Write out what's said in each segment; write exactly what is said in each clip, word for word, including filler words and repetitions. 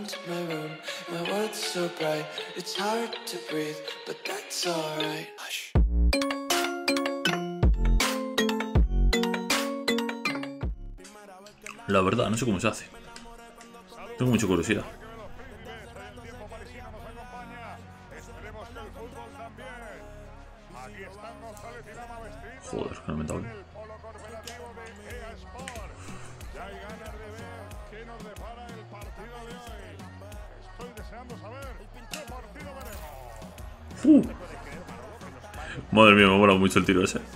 to my room. My world's so bright, it's hard to breathe, but that's alright. Hush. La verdad, no sé cómo se hace. Tengo mucha curiosidad. Joder, qué lamentable. Uh. Madre mía, me ha molado mucho el tiro ese.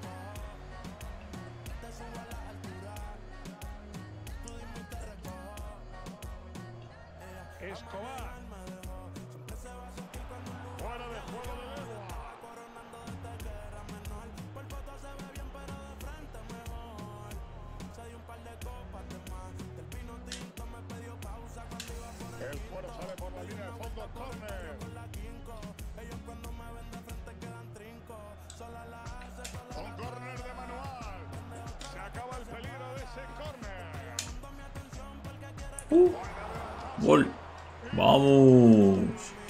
Uh, gol. Vamos.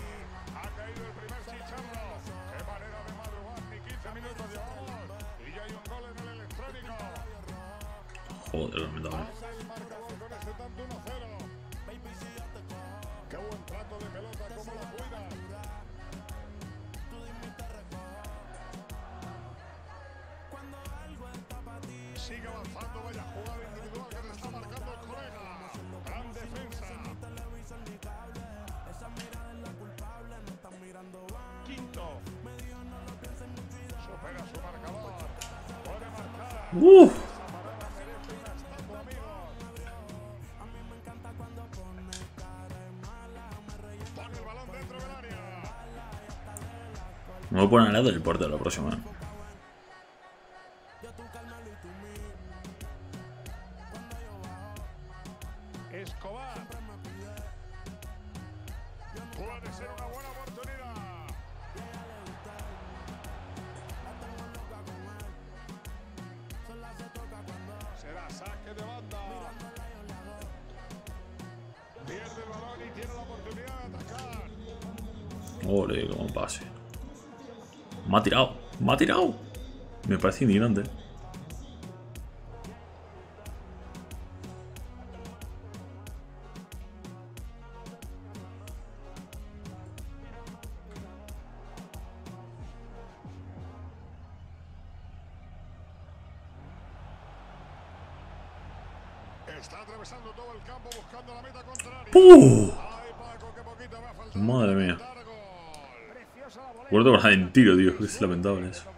Joder, lamentable. Sigue avanzando, vaya jugada individual que le está marcando el colega. Gran defensa. Quinto. Supera su marcador. Puede marcar. Uh. Pone el balón dentro del área. Me voy a poner al lado del portero la próxima. Escobar. Puede ser una buena oportunidad. Será saque de banda. Pierde el balón y tiene la oportunidad de atacar. Ole, como pase. Me ha tirado, me ha tirado. Me parece indignante. Está atravesando todo el campo buscando la meta contraria. ¡Uh! Ay, Paco, qué poquito me ha faltado. Madre mía. Preciosa la volea. Guardo bajar en tiro, tío. Es lamentable eso.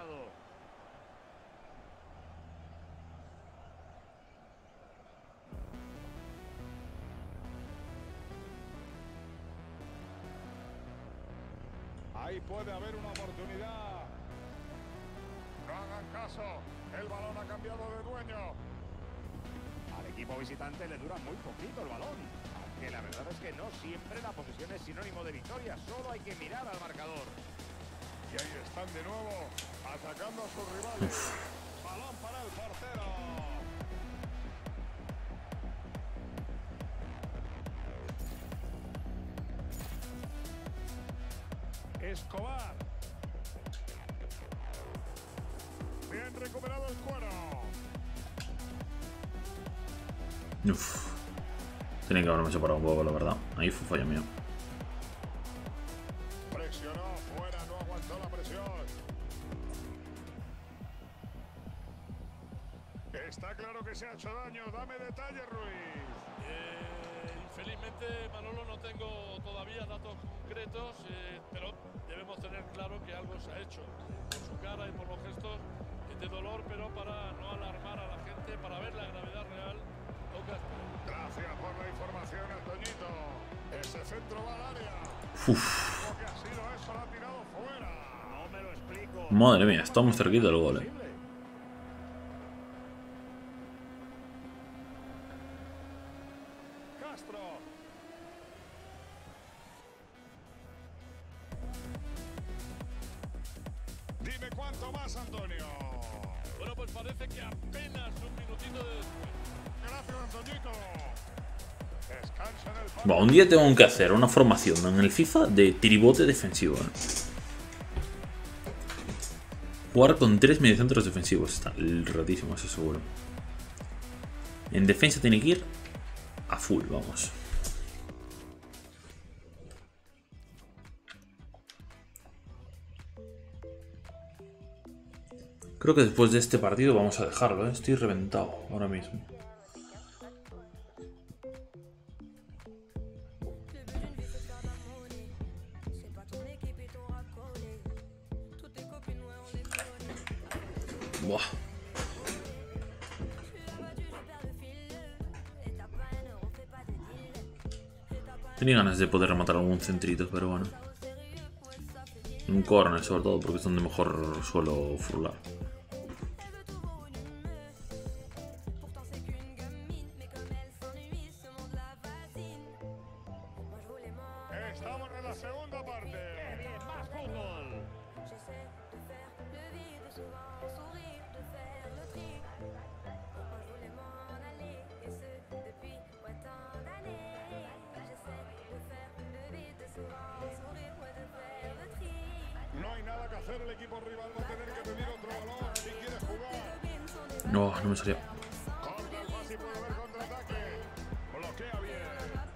Ahí puede haber una oportunidad. No hagan caso. El balón ha cambiado de dueño. Al equipo visitante le dura muy poquito el balón. Aunque la verdad es que no siempre la posesión es sinónimo de victoria. Solo hay que mirar al marcador. Y ahí están de nuevo atacando a sus rivales. Balón para el portero. Escobar. Bien recuperado el cuero. Uf. Tiene que haberme separado un poco, la verdad. Ahí fue fallo mío. Presionó fuera, no aguantó la presión. Está claro que se ha hecho daño. Dame detalles, Ruiz. Eh, infelizmente, Manolo, no tengo todavía datos concretos, eh, pero debemos tener claro que algo se ha hecho. Por su cara y por los gestos de dolor, pero para no alarmar a la gente, para ver la gravedad real, toca esperar. Gracias por la información, Antoñito. Ese centro va al área. Uf. Lo que ha sido eso, lo ha tirado fuera. No me lo explico. Madre mía, estamos cerquita del gol, eh. Castro. Dime cuánto más, Antonio. Bueno, pues parece que apenas un minutito de después. Gracias, Antoñito. Descansa en el Bueno, un día tengo que hacer una formación en el FIFA de tiribote defensivo. ¿eh? Jugar con tres mediocentros defensivos. Está ratísimo, eso seguro. En defensa tiene que ir a full, vamos. Creo que después de este partido vamos a dejarlo, ¿eh? Estoy reventado ahora mismo. Buah. Tenía ganas de poder rematar algún centrito, pero bueno. Un corner sobre todo, porque es donde mejor suelo furlar. Estamos en la segunda parte. Bien, más fútbol. No hay nada que hacer, el equipo rival va a tener que pedir otro balón si quiere jugar. No, no me salió. Corta el pase y puede haber contraataque. Bloquea bien.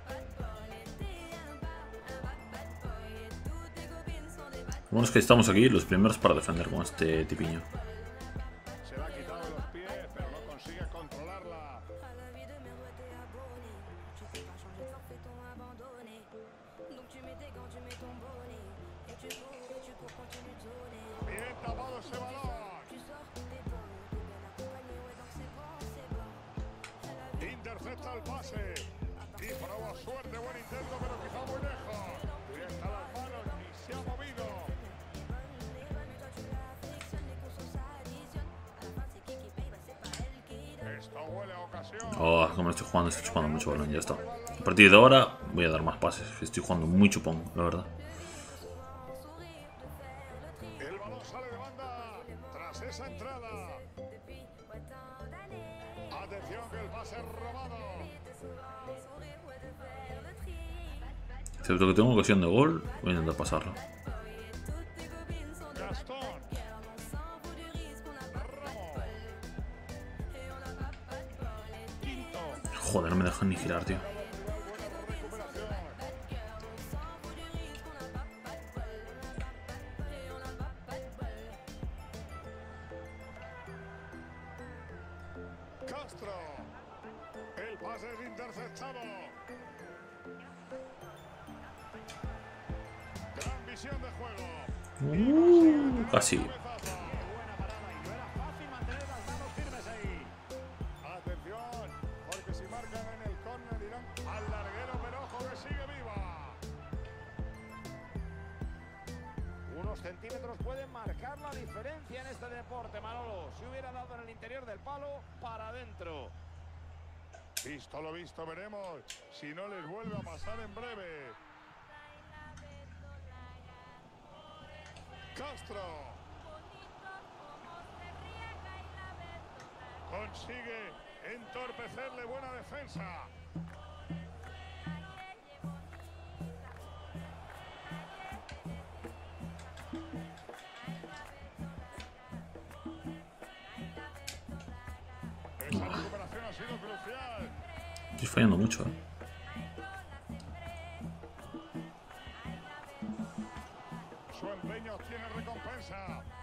Bueno, es que estamos aquí los primeros para defender con este tipiño. Se la ha quitado de los pies, pero no consigue controlarla. Bien tapado ese balón. Intercepta el pase. Y probó suerte, buen intento, pero quizá muy lejos. Bien a las manos y se ha movido. Esto huele a ocasión. Oh, como estoy jugando, estoy chupando mucho balón, ya está. A partir de ahora voy a dar más pases. Estoy jugando muy chupón, la verdad. El balón sale de banda tras esa entrada. Atención que el pase es robado. Excepto que tengo ocasión de gol, voy a intentar pasarlo. Gastón. Ramos. Quinto. Joder, no me dejan ni girar, tío. Castro. El pase es interceptado. Gran visión de juego. Uh, casi. Cabezazo. Atención, porque si marcan en el córner irán al larguero, pero ojo que sigue viva. Unos centímetros pueden marcar la diferencia en este deporte, Manolo. Si hubiera dado en el interior del palo, para adentro. Visto lo visto, veremos si no les vuelve a pasar en breve. Castro. Consigue entorpecerle, buena defensa. Esa recuperación ha sido crucial. Estoy fallando mucho, eh. Su empeño tiene recompensa.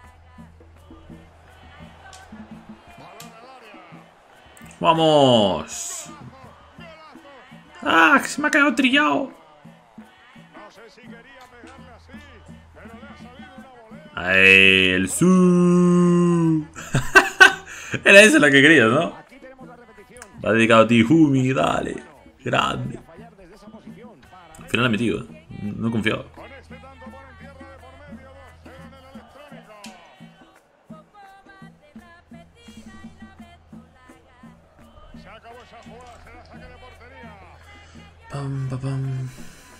Balón al área. ¡Vamos! ¡Ah! Que se me ha quedado trillado. No sé si quería pegarle así, pero le ha salido una volea. ¡Ay! ¡El su! Era esa la que querías, ¿no? Aquí tenemos la repetición. La ha dedicado a ti, Jumi, dale. Grande. Fallar desde esa posición para Al final la he metido, ¿eh? No he confiado. Con este tanto por en tierra de por medio, dos cero en el electrónico. Se acabó esa jugada, será saque de portería. Pam, pam, pam.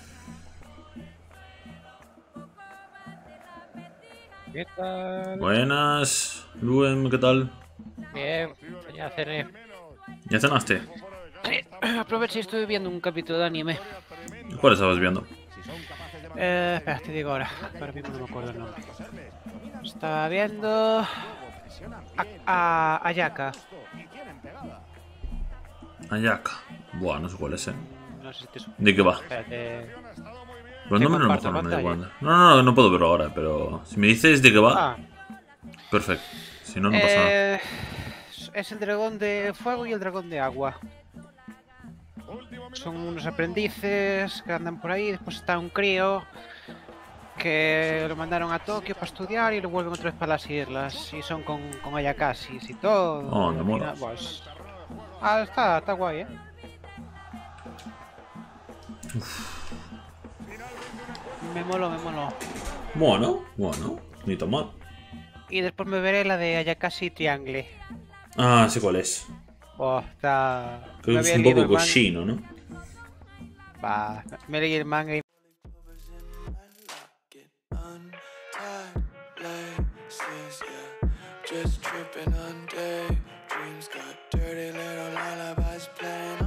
¿Qué tal? Buenas. Luen, ¿qué tal? Bien, ya cené. ¿Ya cenaste? Fuera de casa está Aproveché y estuve viendo un capítulo de anime. ¿Cuál estabas viendo? Eh, espera, te digo ahora. Ahora mismo no me acuerdo el nombre. Estaba viendo... A, a Ayaka. Ayaka. Buah, no sé cuál es, eh. No sé si te suena. ¿De qué va? Espérate. Los Te nombres a lo comparto mejor no me da pantalla. igual. No, no, no, no puedo verlo ahora, pero si me dices de qué va, Ah, perfecto. Si no, no pasa nada. eh, es el dragón de fuego y el dragón de agua. Son unos aprendices que andan por ahí. Después está un crío que lo mandaron a Tokio para estudiar y lo vuelven otra vez para las islas. Y son con, con Ayakasis y todo. Oh, y me al mola. final, pues... Ah, está, está guay, eh. Me moló, me moló. Bueno, bueno, ni tan mal. Y después me veré la de Ayakashi Triangle. Ah, sé cuál es. Oh, está... Creo me que es había un leído poco el manga. cochino, ¿no? Va, me leí el manga y... Untied laces, yeah. Just tripping on day. Dreams got dirty little lullabies playing